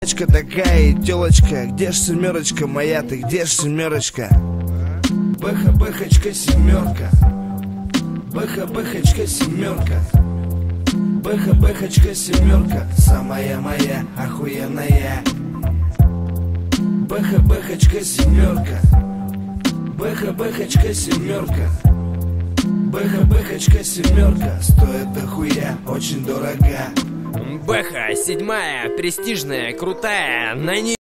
Такая телочка, где ж семерочка моя, ты где ж семерочка? Бэха-бэхочка семерка, бэха-бэхочка семерка, бэха-бэхочка семерка, самая моя охуенная. Бэха-бэхочка семерка, бэха-бэхочка семерка, бэха-бэхочка семерка, стоит дохуя, очень дорога. Бэха седьмая, престижная, крутая, на ней